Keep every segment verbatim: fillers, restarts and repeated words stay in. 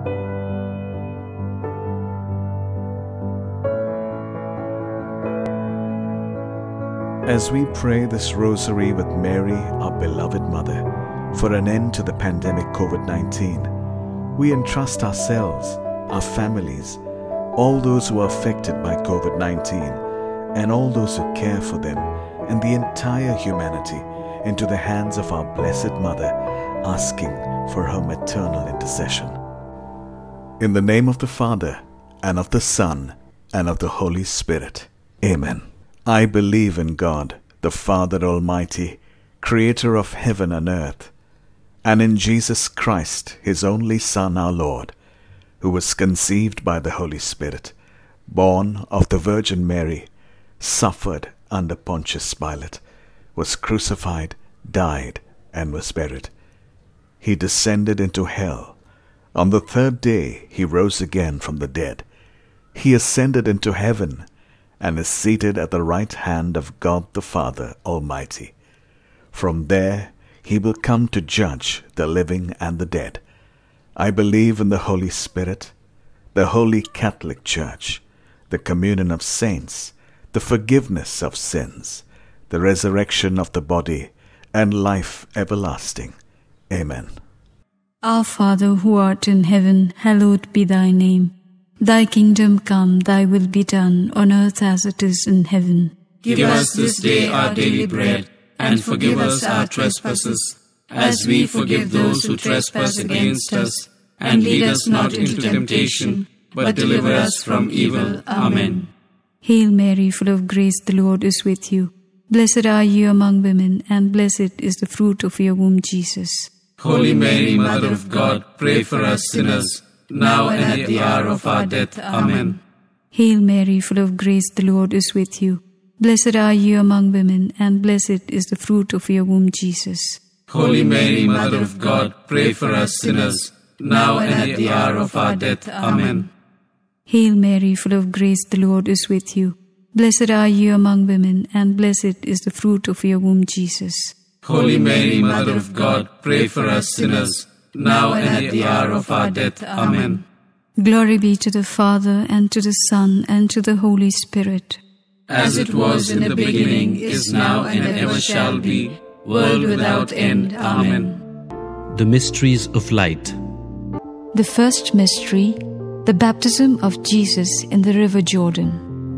As we pray this rosary with Mary, our beloved Mother, for an end to the pandemic COVID nineteen, we entrust ourselves, our families, all those who are affected by COVID nineteen, and all those who care for them, and the entire humanity into the hands of our Blessed Mother, asking for her maternal intercession. In the name of the Father, and of the Son, and of the Holy Spirit. Amen. I believe in God, the Father Almighty, Creator of heaven and earth, and in Jesus Christ, His only Son, our Lord, who was conceived by the Holy Spirit, born of the Virgin Mary, suffered under Pontius Pilate, was crucified, died, and was buried. He descended into hell. On the third day He rose again from the dead. He ascended into heaven, and is seated at the right hand of God the Father Almighty. From there He will come to judge the living and the dead. I believe in the Holy Spirit, the Holy Catholic Church, the communion of saints, the forgiveness of sins, the resurrection of the body, and life everlasting. Amen. Our Father, who art in heaven, hallowed be thy name. Thy kingdom come, thy will be done, on earth as it is in heaven. Give us this day our daily bread, and forgive us our trespasses, as we forgive those who trespass against us. And lead us not into temptation, but deliver us from evil. Amen. Hail Mary, full of grace, the Lord is with you. Blessed are you among women, and blessed is the fruit of your womb, Jesus. Holy Mary, Mother of God, pray for us sinners, now and at the hour of our death. Amen. Hail Mary, full of grace, the Lord is with you. Blessed are you among women, and blessed is the fruit of your womb, Jesus. Holy Mary, Mother of God, pray for us sinners, now and at the hour of our death. Amen. Hail Mary, full of grace, the Lord is with you. Blessed are you among women, and blessed is the fruit of your womb, Jesus. Holy Mary, Mother of God, pray for us sinners, now and at the hour of our death. Amen. Glory be to the Father, and to the Son, and to the Holy Spirit. As it was in the beginning, is now, and ever shall be, world without end. Amen. The Mysteries of Light. The first mystery, the baptism of Jesus in the river Jordan.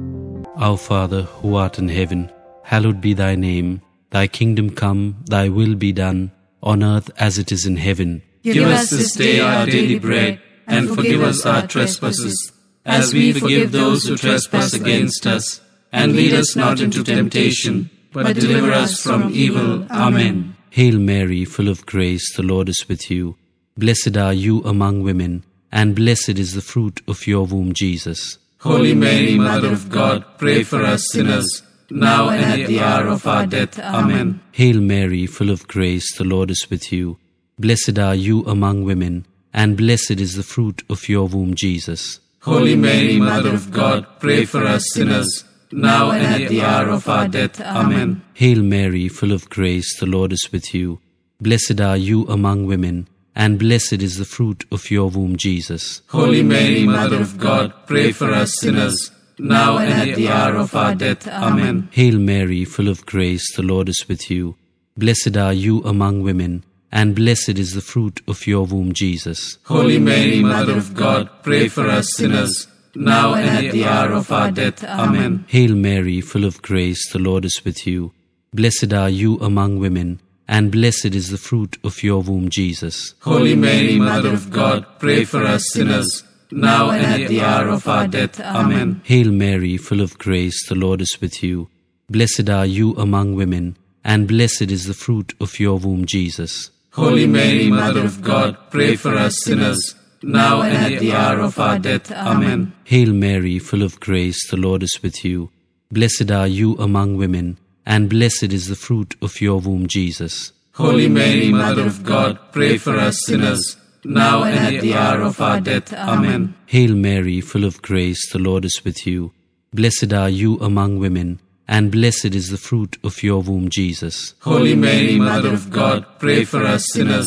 Our Father, who art in heaven, hallowed be thy name. Thy kingdom come, thy will be done, on earth as it is in heaven. Give us this day our daily bread, and forgive us our trespasses, as we forgive those who trespass against us. And lead us not into temptation, but deliver us from evil. Amen. Hail Mary, full of grace, the Lord is with you. Blessed are you among women, and blessed is the fruit of your womb, Jesus. Holy Mary, Mother of God, pray for us sinners, now and at the hour of our death. Amen. Hail Mary, full of grace, the Lord is with you. Blessed are you among women, and blessed is the fruit of your womb, Jesus. Holy Mary, Mother of God, pray for us sinners, now and at the hour of our death. Amen. Hail Mary, full of grace, the Lord is with you. Blessed are you among women, and blessed is the fruit of your womb, Jesus. Holy Mary, Mother of God, pray for us sinners, now and at the hour of our death. Amen. Hail Mary, full of grace, the Lord is with you. Blessed are you among women, and blessed is the fruit of your womb, Jesus. Holy Mary, Mother of God, pray for us sinners, now and at the hour of our death. Amen. Hail Mary, full of grace, the Lord is with you. Blessed are you among women, and blessed is the fruit of your womb, Jesus. Holy Mary, Mother of God, pray for us sinners, now and at the hour of our death. Amen. Hail Mary, full of grace, the Lord is with you. Blessed are you among women, and blessed is the fruit of your womb, Jesus. Holy Mary, Mother of God, pray for us sinners, now and at the hour of our death. Amen. Hail Mary, full of grace, the Lord is with you. Blessed are you among women, and blessed is the fruit of your womb, Jesus. Holy Mary, Mother of God, pray for us sinners, now and at the hour of our death. Amen. Hail Mary, full of grace, the Lord is with you. Blessed are you among women, and blessed is the fruit of your womb, Jesus. Holy Mary, Mother of God, pray for us sinners,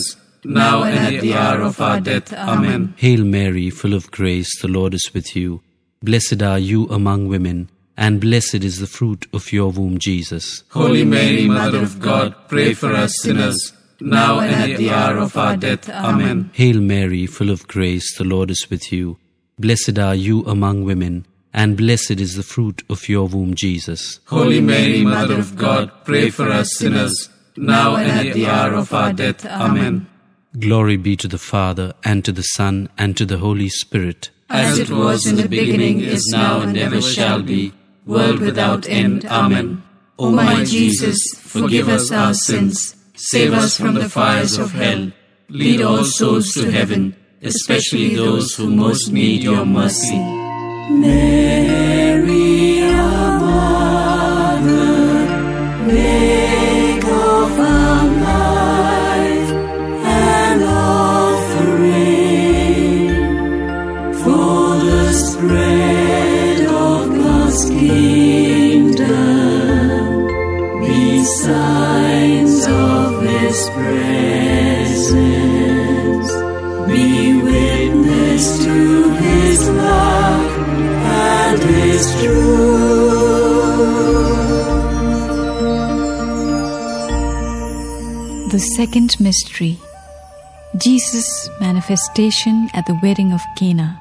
now and at the hour of our death. Amen. Hail Mary, full of grace, the Lord is with you. Blessed are you among women, and blessed is the fruit of your womb, Jesus. Holy Mary, Mother of God, pray for us sinners, now and at the hour of our death. Amen. Hail Mary, full of grace, the Lord is with you. Blessed are you among women, and blessed is the fruit of your womb, Jesus. Holy Mary, Mother of God, pray for us sinners, now and at the hour of our death. Amen. Glory be to the Father, and to the Son, and to the Holy Spirit. As it was in the beginning, is now, and ever shall be, world without end. Amen. O my Jesus, forgive us our sins, save us from the fires of hell, lead all souls to heaven, especially those who most need your mercy. Mary, our Mother, make of our life an offering for the spread of God's kingdom. Be signs of His presence, be witness to His love and His truth. The second mystery, Jesus' manifestation at the wedding of Cana.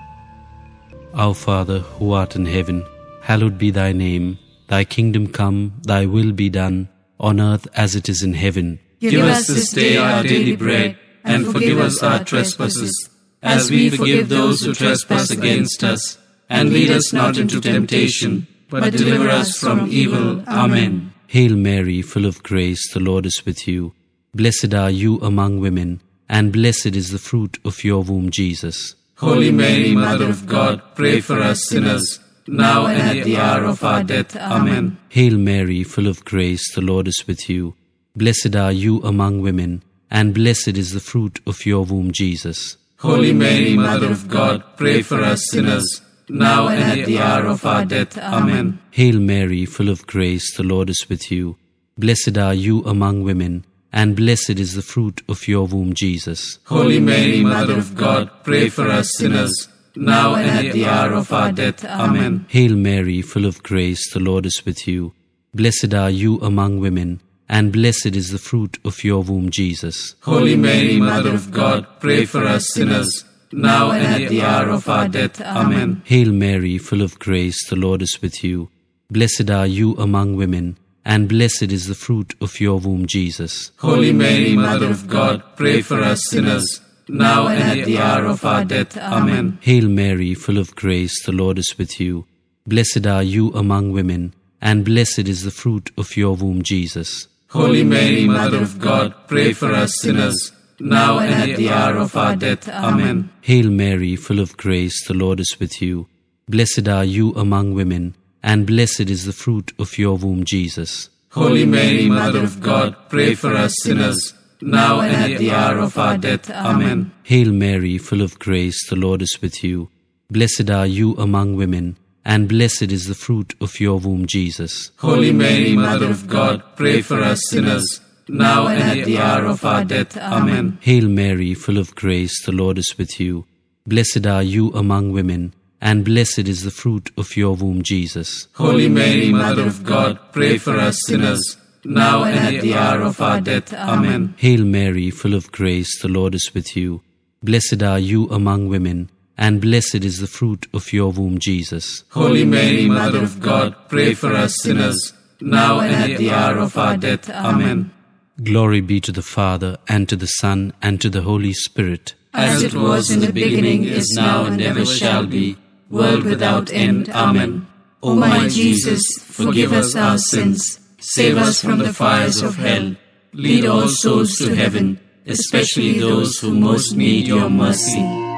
Our Father, who art in heaven, hallowed be thy name. Thy kingdom come, thy will be done, on earth as it is in heaven. Give us this day our daily bread, and forgive us our trespasses, as we forgive those who trespass against us. And lead us not into temptation, but deliver us from evil. Amen. Hail Mary, full of grace, the Lord is with you. Blessed are you among women, and blessed is the fruit of your womb, Jesus. Holy Mary, Mother of God, pray for us sinners, now and at the hour of our death. Amen. Hail Mary, full of grace, the Lord is with you. Blessed are you among women, and blessed is the fruit of your womb, Jesus. Holy Mary, Mother of God, pray for us sinners, now and at the hour of our death. Amen. Hail Mary, full of grace, the Lord is with you. Blessed are you among women, and blessed is the fruit of your womb, Jesus. Holy Mary, Mother of God, pray for us sinners, now and at the hour of our death. Amen. Hail Mary, full of grace, the Lord is with you. Blessed are you among women, and blessed is the fruit of your womb, Jesus. Holy Mary, Mother of God, pray for us sinners, now and at the hour of our death. Amen. Hail Mary, full of grace, the Lord is with you. Blessed are you among women, and blessed is the fruit of your womb, Jesus. Holy Mary, Mother of God, pray for us sinners, now and at the hour of our death. Amen. Hail Mary, full of grace, the Lord is with you. Blessed are you among women, and blessed is the fruit of your womb, Jesus. Holy Mary, Mother of God, pray for us sinners, now and at the hour of our death. Amen. Hail Mary, full of grace, the Lord is with you. Blessed are you among women, and blessed is the fruit of your womb, Jesus. Holy Mary, Mother of God, pray for us sinners, now and at the hour of our death. Amen. Hail Mary, full of grace, the Lord is with you. Blessed are you among women, and blessed is the fruit of your womb, Jesus. Holy Mary, Mother of God, pray for us sinners, now and at the hour of our death. Amen. Hail Mary, full of grace, the Lord is with you. Blessed are you among women, and blessed is the fruit of your womb, Jesus. Holy Mary, Mother of God, pray for us sinners, now and at the hour of our death. Amen. Hail Mary, full of grace, the Lord is with you. Blessed are you among women, and blessed is the fruit of your womb, Jesus. Holy Mary, Mother of God, pray for us sinners, now and at the hour of our death. Amen. Glory be to the Father, and to the Son, and to the Holy Spirit. As it was in the beginning, is now, and ever shall be, world without end. Amen. O my Jesus, forgive us our sins, save us from the fires of hell, lead all souls to heaven, especially those who most need your mercy.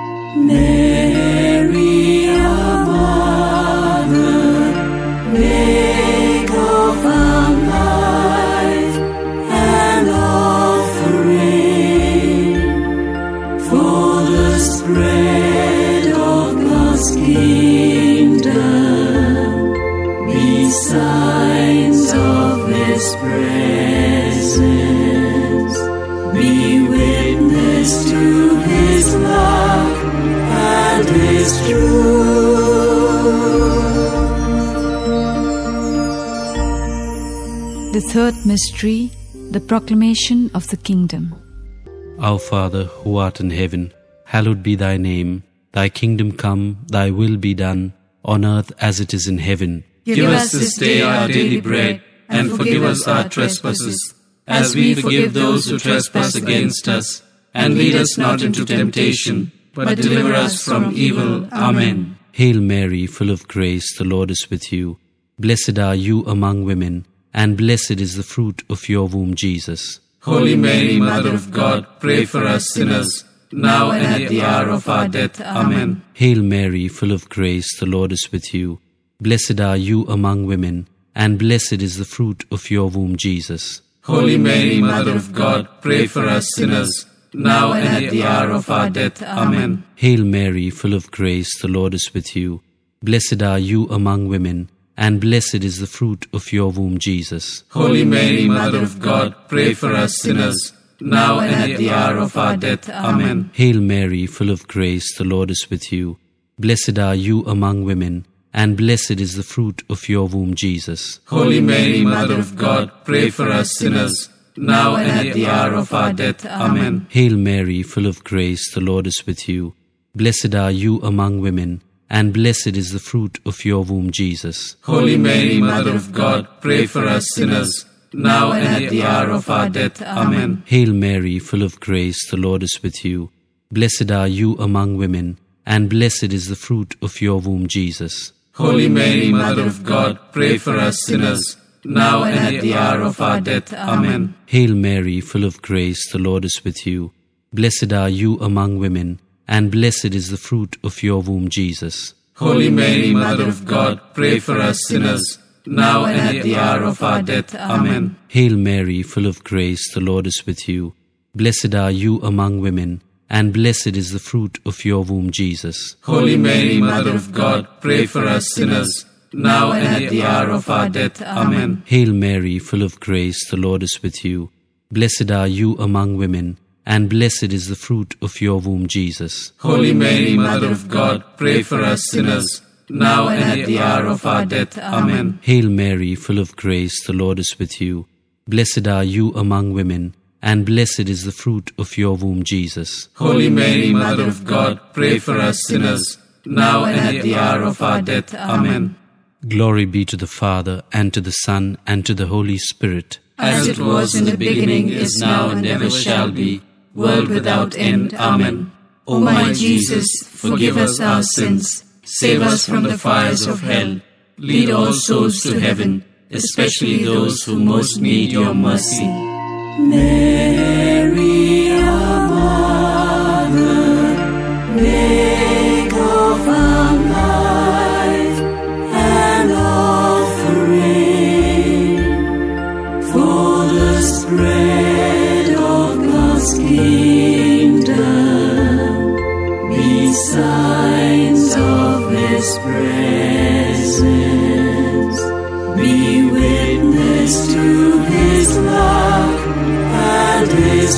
Mary, our Mother, make of our life an offering for the spread of God's kingdom. Be signs of His presence, be witness The third mystery, the proclamation of the kingdom. Our Father, who art in heaven, hallowed be thy name. Thy kingdom come, thy will be done, on earth as it is in heaven. Give us this day our daily bread, and forgive us our trespasses, as we forgive those who trespass against us. And lead us not into temptation, but deliver us from evil. Amen. Hail Mary, full of grace, the Lord is with you. Blessed are you among women, and blessed is the fruit of your womb, Jesus. Holy Mary, Mother of God, pray for us sinners, now and at the hour of our death. Amen. Hail Mary, full of grace, the Lord is with you. Blessed are you among women, and blessed is the fruit of your womb, Jesus. Holy Mary, Mother of God, pray for us sinners, now and at the hour of our death. Amen. Hail Mary, full of grace, the Lord is with you. Blessed are you among women, and blessed is the fruit of your womb, Jesus. Holy Mary, Mother of God, pray for us sinners, now and at the hour of our death. Amen. Hail Mary, full of grace, the Lord is with you. Blessed are you among women, and blessed is the fruit of your womb, Jesus. Holy Mary, Mother of God, pray for us sinners, now and at the hour of our death. Amen. Hail Mary, full of grace, the Lord is with you. Blessed are you among women, and blessed is the fruit of your womb, Jesus. Holy Mary, Mother of God, pray for us sinners, now and at the hour of our death. Amen. Hail Mary, full of grace, the Lord is with you. Blessed are you among women, and blessed is the fruit of your womb, Jesus. Holy Mary, Mother of God, pray for us sinners, now and at the hour of our death. Amen. Hail Mary, full of grace, the Lord is with you. Blessed are you among women, and blessed is the fruit of your womb, Jesus. Holy Mary, Mother of God, pray for us sinners, now and at the hour of our death. Amen. Hail Mary, full of grace, the Lord is with you. Blessed are you among women, and blessed is the fruit of your womb, Jesus. Holy Mary, Mother of God, pray for us sinners, now and at the hour of our death. Amen. Hail Mary, full of grace, the Lord is with you. Blessed are you among women, and blessed is the fruit of your womb, Jesus. Holy Mary, Mother of God, pray for us sinners, now and at the hour of our death. Amen. Hail Mary, full of grace, the Lord is with you. Blessed are you among women, and blessed is the fruit of your womb, Jesus. Holy Mary, Mother of God, pray for us sinners, now and at the hour of our death. Amen. Glory be to the Father, and to the Son, and to the Holy Spirit. As it was in the beginning, is now, and ever shall be, world without end. Amen. O my Jesus, forgive us our sins, save us from the fires of hell, lead all souls to heaven, especially those who most need your mercy. Mary, our Mother, beg of our life and offering for the spread of God's kingdom, be signs of His presence, be witness to His love and His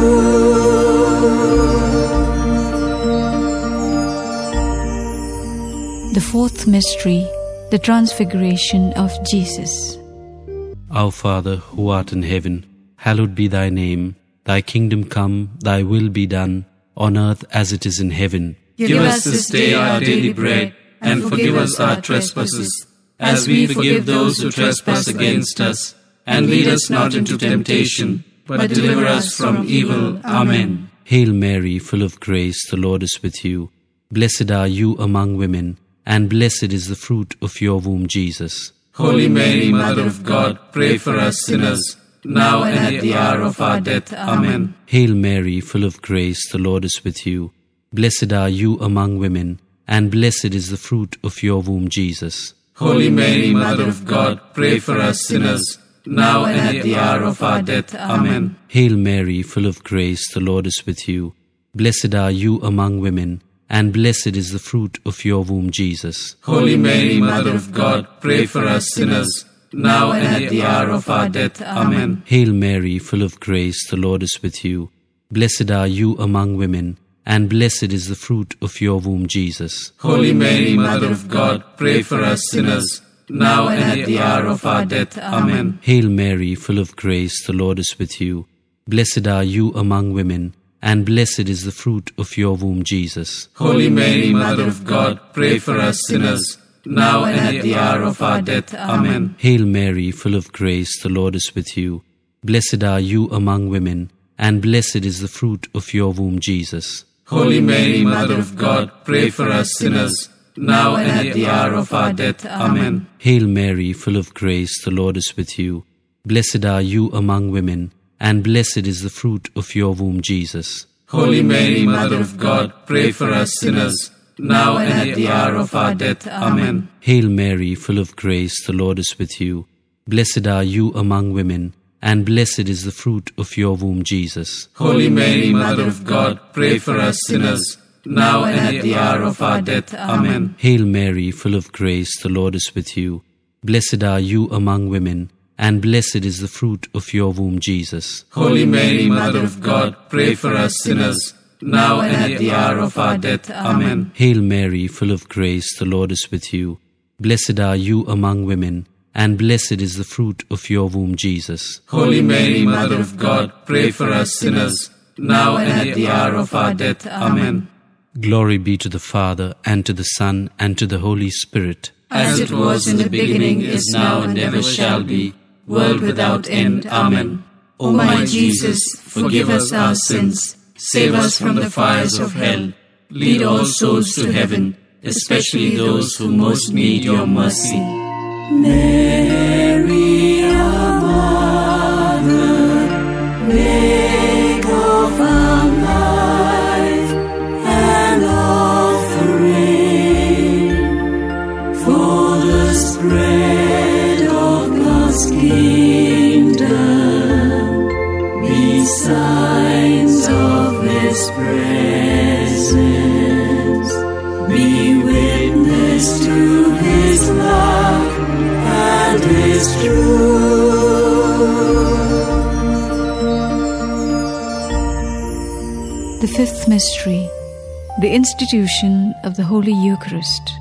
truth. The fourth mystery, the transfiguration of Jesus. Our Father, who art in heaven, hallowed be thy name. Thy kingdom come, thy will be done, on earth as it is in heaven. Give us this day our daily bread, and forgive us our trespasses, as we forgive those who trespass against us. And lead us not into temptation, but deliver us from evil. Amen. Hail Mary, full of grace, the Lord is with you. Blessed are you among women, and blessed is the fruit of your womb, Jesus. Holy Mary, Mother of God, pray for us sinners, now and at the hour of our death. Amen. Hail Mary, full of grace, the Lord is with you. Blessed are you among women, and blessed is the fruit of your womb, Jesus. Holy Mary, Mother of God, pray for us sinners, now and at the hour of our death. Amen. Hail Mary, full of grace, the Lord is with you. Blessed are you among women, and blessed is the fruit of your womb, Jesus. Holy Mary, Mother of God, pray for us sinners, now and at the hour of our death. Amen. Hail Mary, full of grace, the Lord is with you. Blessed are you among women, and blessed is the fruit of your womb, Jesus. Holy Mary, Mother of God, pray for us sinners, now and at the hour of our death. Amen. Hail Mary, full of grace, the Lord is with you. Blessed are you among women, and blessed is the fruit of your womb, Jesus. Holy Mary, Mother of God, pray for us sinners, now and at the hour of our death. Amen. Hail Mary, full of grace, the Lord is with you. Blessed are you among women, and blessed is the fruit of your womb, Jesus. Holy Mary, Mother of God, pray for us sinners, now and at the hour of our death. Amen. Hail Mary, full of grace, the Lord is with you. Blessed are you among women, and blessed is the fruit of your womb, Jesus. Holy Mary, Mother of God, pray for us sinners, now and at the hour of our death. Amen. Hail Mary, full of grace, the Lord is with you. Blessed are you among women, and blessed is the fruit of your womb, Jesus. Holy Mary, Mother of God, pray for us sinners, now and at the hour of our death. Amen. Hail Mary, full of grace, the Lord is with you. Blessed are you among women, and blessed is the fruit of your womb, Jesus. Holy Mary, Mother of God, pray for us sinners, now and at the hour of our death. Amen. Hail Mary, full of grace, the Lord is with you. Blessed are you among women, and blessed is the fruit of your womb, Jesus. Holy Mary, Mother of God, pray for us sinners, now and at the hour of our death. Amen. Glory be to the Father, and to the Son, and to the Holy Spirit. As it was in the beginning, is now, and ever shall be, world without end. Amen. O my Jesus, forgive us our sins, save us from the fires of hell, lead all souls to heaven, especially those who most need your mercy. Mary, our Mother, make of our life an offering for the spread of God's kingdom. Be signs of His presence. Be witness to His love and His truth. The fifth mystery, the institution of the Holy Eucharist.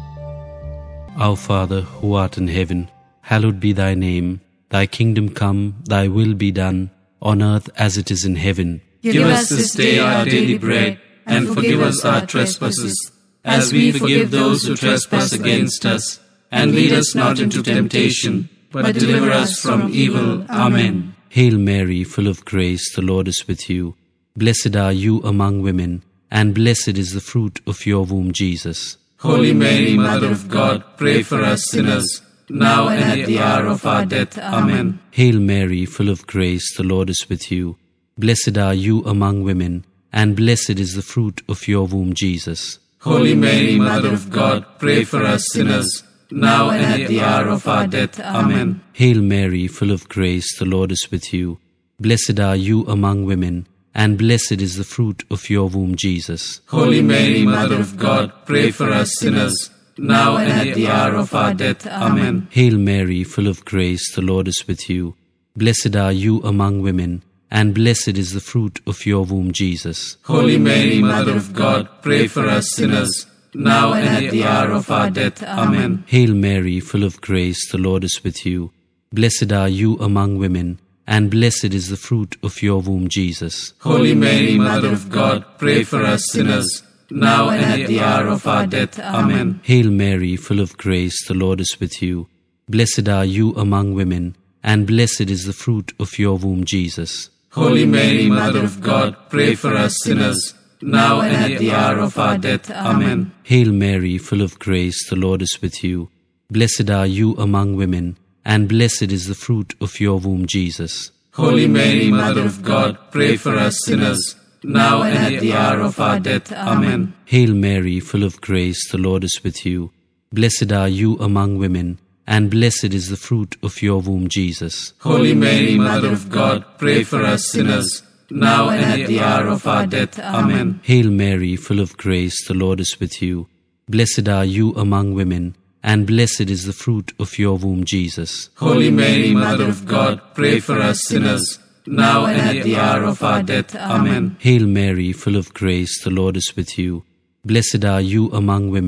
Our Father, who art in heaven, hallowed be thy name. Thy kingdom come, thy will be done, on earth as it is in heaven. Give us this day our daily bread, and forgive us our trespasses, as we forgive those who trespass against us. And lead us not into temptation, but deliver us from evil. Amen. Hail Mary, full of grace, the Lord is with you. Blessed are you among women, and blessed is the fruit of your womb, Jesus. Holy Mary, Mother of God, pray for us sinners, now and at the hour of our death. Amen. Hail Mary, full of grace, the Lord is with you. Blessed are you among women, and blessed is the fruit of your womb, Jesus. Holy Mary, Mother of God, pray for us sinners, now and at the hour of our death. Amen. Hail Mary, full of grace, the Lord is with you. Blessed are you among women, and blessed is the fruit of your womb, Jesus. Holy Mary, Mother of God, pray for us sinners, now and at the hour of our death. Amen. Hail Mary, full of grace, the Lord is with you. Blessed are you among women, and blessed is the fruit of your womb, Jesus. Holy Mary, Mother of God, pray for us sinners, now and at the hour of our death. Amen. Hail Mary, full of grace, the Lord is with you. Blessed are you among women, and blessed is the fruit of your womb, Jesus. Holy Mary, Mother of God, pray for us sinners, now and at the hour of our death. Amen. Hail Mary, full of grace, the Lord is with you. Blessed are you among women, and blessed is the fruit of your womb, Jesus. Holy Mary, Mother of God, pray for us sinners, now and at the hour of our death. Amen. Hail Mary, full of grace, the Lord is with you. Blessed are you among women, and blessed is the fruit of your womb, Jesus. Holy Mary, Mother of God, pray for us sinners, now and at the hour of our death. Amen. Hail Mary, full of grace, the Lord is with you. Blessed are you among women, and blessed is the fruit of your womb, Jesus. Holy Mary, Mother of God, pray for us sinners, now and at the hour of our death. Amen. Hail Mary, full of grace, the Lord is with you. Blessed are you among women, and blessed is the fruit of your womb, Jesus. Holy Mary, Mother of God, pray for us sinners, now and at the hour of our death. Amen. Hail Mary, full of grace, the Lord is with you. Blessed are you among women,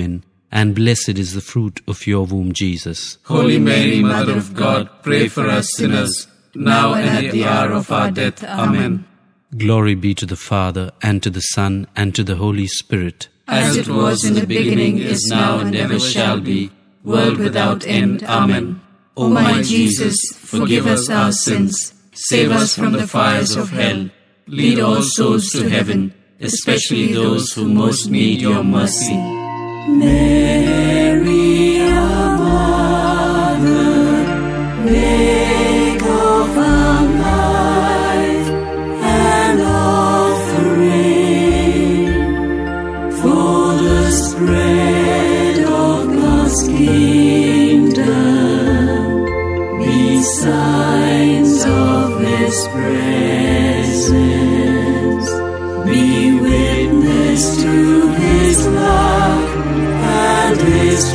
and blessed is the fruit of your womb, Jesus. Holy Mary, Mother of God, pray for us sinners, now and at the hour of our death. Amen. Glory be to the Father, and to the Son, and to the Holy Spirit. As it was in the beginning, is now, and ever shall be, world without end. Amen. O my Jesus, forgive us our sins, save us from the fires of hell, lead all souls to heaven, especially those who most need your mercy. Mary, our Mother, make of our life an offering for the spread of God's kingdom. Be signs of His presence. Be witness to His love and His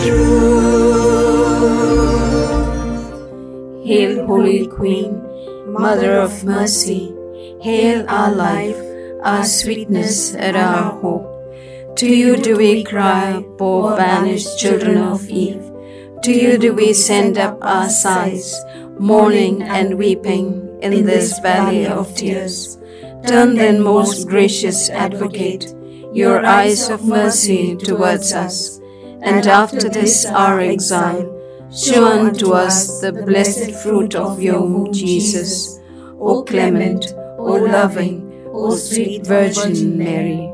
truth. Hail, Holy Queen, Mother of Mercy. Hail our life, our sweetness, and our hope. To you do we cry, poor banished children of Eve. To you do we send up our sighs, mourning and weeping in this valley of tears. Turn then, most gracious Advocate, your eyes of mercy towards us, and after this our exile, show unto us the blessed fruit of your womb, Jesus. O clement, O loving, O sweet Virgin Mary.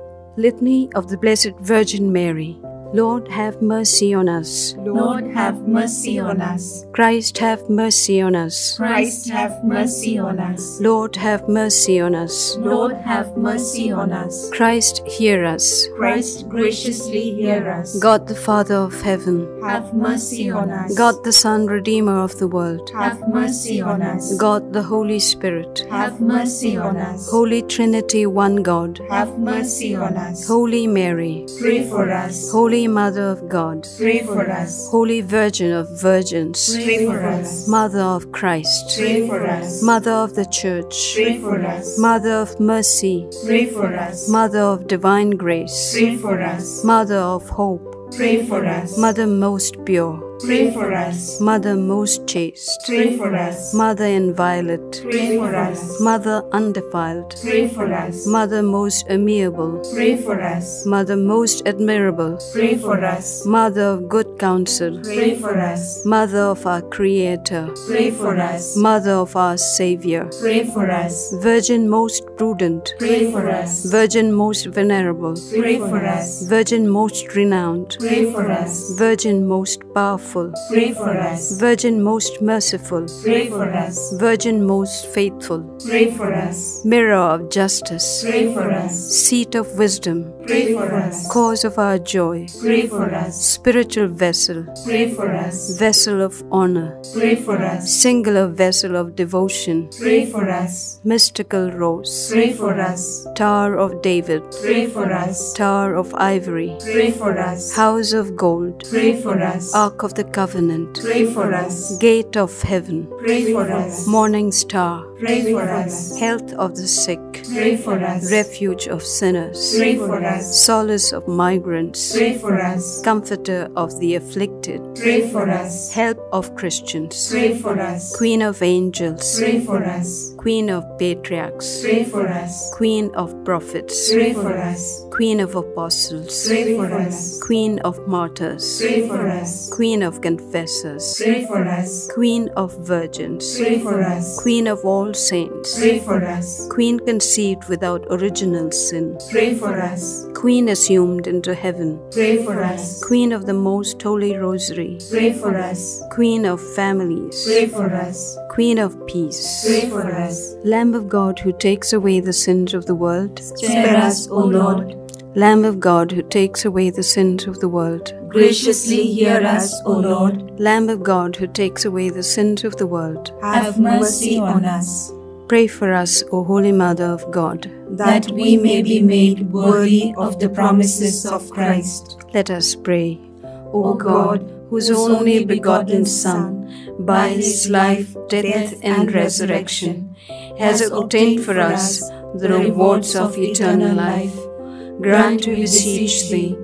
Litany of the Blessed Virgin Mary. Lord, have mercy on us. Lord, have mercy on us. Christ, have mercy on us. Christ, have mercy on us. Lord, have mercy on us. Lord, have mercy on us. Christ, hear us. Christ, graciously hear us. God the Father of heaven, have mercy on us. God the Son, Redeemer of the world, have mercy on us. God the Holy Spirit, have mercy on us. Holy Trinity, one God, have mercy on us. Holy Mary, pray for us. Holy Mother of God, pray for us. Holy Virgin of Virgins, pray for us. Mother of Christ, pray for us. Mother of the Church, pray for us. Mother of Mercy, pray for us. Mother of Divine Grace, pray for us. Mother of Hope, pray for us. Mother most pure, pray for us. Mother most chaste, pray for us. Mother inviolate, pray for us. Mother undefiled, pray for us. Mother most amiable, pray for us. Mother most admirable, pray for us. Mother of good counsel, pray for us. Mother of our Creator, pray for us. Mother of our Savior, pray for us. Virgin most prudent, pray for us. Virgin most venerable, pray for us. Virgin most renowned, pray for us. Virgin most powerful, pray for us. Virgin most merciful, pray for us. Virgin most faithful, pray for us. Mirror of justice, pray for us. Seat of wisdom, pray for us. Cause of our joy, pray for us. Spiritual vessel, pray for us. Vessel of honor, pray for us. Singular vessel of devotion, pray for us. Mystical rose, pray for us. Tower of David, pray for us. Tower of ivory, pray for us. House of gold, pray for us. Ark of the covenant, pray for us. Gate of heaven, pray for us. Morning star, pray for us. Health of the sick, pray for us. Refuge of sinners, pray for us. Solace of migrants, pray for us. Comforter of the afflicted, pray for us. Help of Christians, pray for us. Queen of angels, pray for us. Queen of patriarchs, pray for us. Queen of prophets, pray for us. Queen of apostles, pray for us. Queen of martyrs, pray for us. Queen of confessors, pray for us. Queen of virgins, pray for us. Queen of all saints, pray for us. Queen conceived without original sin, pray for us. Queen assumed into heaven, pray for us. Queen of the most holy Rosary, pray for us. Queen of families, pray for us. Queen of peace, pray for us. Lamb of God who takes away the sins of the world, spare us, O Lord. Lamb of God who takes away the sins of the world, graciously hear us, O Lord. Lamb of God who takes away the sins of the world, have mercy on us. Pray for us, O Holy Mother of God, that we may be made worthy of the promises of Christ. Let us pray. O God, whose only begotten Son, by his life, death, and resurrection, has obtained for us the rewards of eternal life, grant, we beseech thee,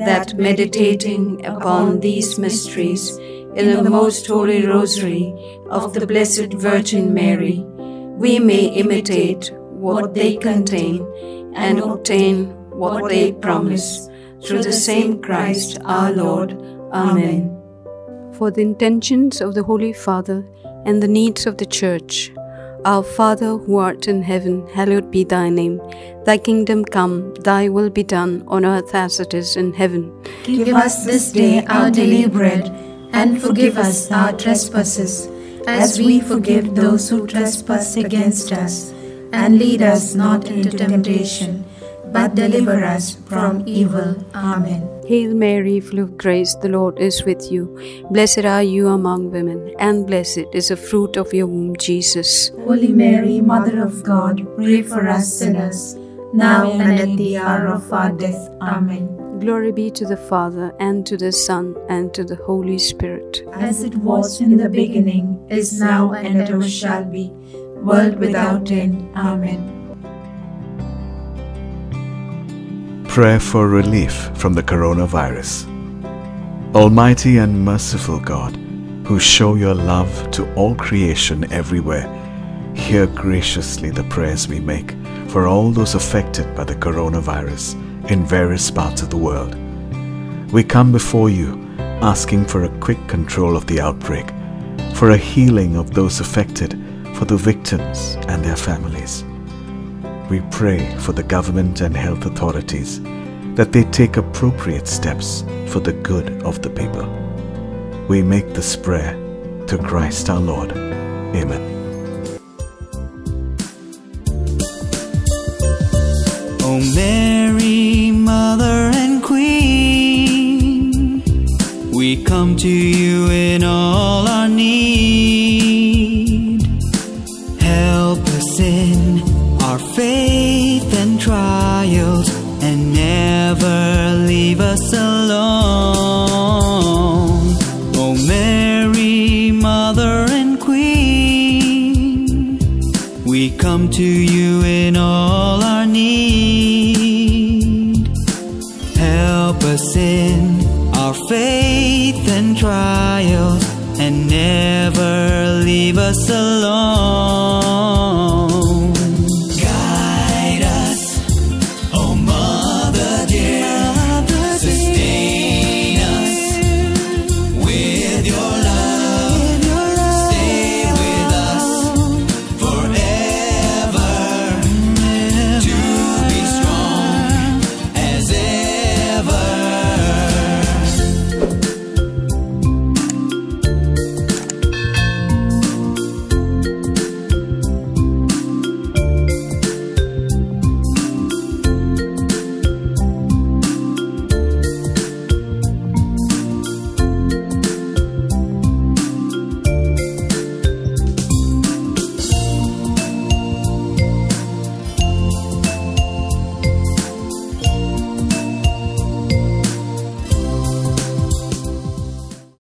that meditating upon these mysteries in the most holy Rosary of the Blessed Virgin Mary, we may imitate what they contain and obtain what they promise, through the same Christ our Lord. Amen. For the intentions of the Holy Father and the needs of the Church, Our Father who art in heaven, hallowed be thy name. Thy kingdom come, thy will be done on earth as it is in heaven. Give us this day our daily bread, and forgive us our trespasses, as we forgive those who trespass against us. And lead us not into temptation, but deliver us from evil. Amen. Hail Mary, full of grace, the Lord is with you. Blessed are you among women, and blessed is the fruit of your womb, Jesus. Holy Mary, Mother of God, pray for us sinners, now and at the hour of our death. Amen. Glory be to the Father, and to the Son, and to the Holy Spirit. As it was in the beginning, is now, and ever shall be, world without end. Amen. Prayer for relief from the coronavirus. Almighty and merciful God, who show your love to all creation everywhere, hear graciously the prayers we make for all those affected by the coronavirus in various parts of the world. We come before you asking for a quick control of the outbreak, for a healing of those affected, for the victims and their families. We pray for the government and health authorities that they take appropriate steps for the good of the people. We make this prayer to Christ our Lord. Amen. O Mary, Mother and Queen, we come to you in all our need. Help us in our faith and trials, and never leave us alone. O Mary, Mother and Queen, we come to you in all our need. Help us in our faith and trials, and never leave us alone.